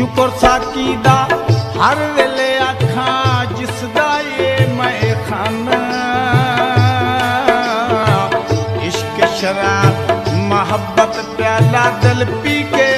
शुक्र साकीदा हर वेले आखा जिसदा ये मैं खाना इश्क शराब मोहब्बत प्याला दिल पी के